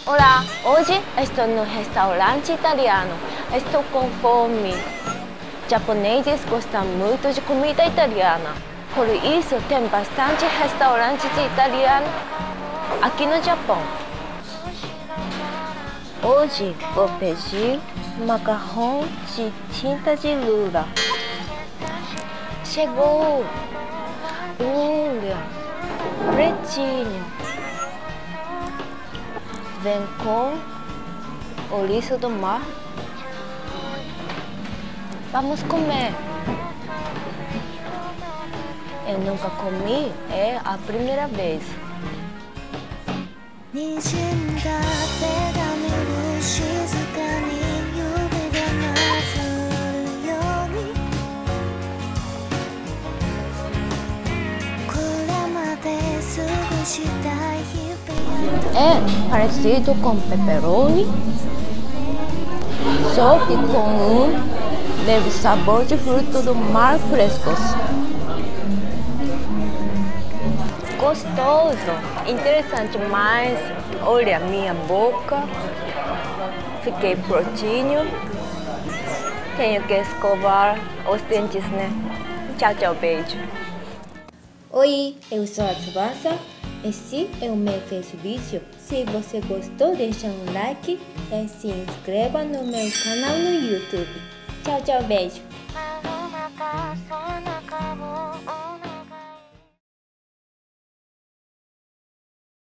Olá, hoje estou no restaurante italiano. Estou com fome. Japoneses gostam muito de comida italiana. Por isso, tem bastante restaurantes italianos aqui no Japão. Hoje vou pedir macarrão de tinta de lula. Chegou! Olha, pretinho. Vem com ouriço do mar. Vamos comer. Eu nunca comi, é a primeira vez. É parecido com pepperoni, só que com um leve sabor de fruto do mar frescos. Gostoso, interessante, mas olha minha boca, fiquei prontinho. Tenho que escovar os dentes, né? Tchau, tchau, beijo. Oi, eu sou a Tsubasa. Esse é o meu vídeo. Se você gostou, deixa um like e se inscreva no meu canal no YouTube. Tchau, tchau, beijo.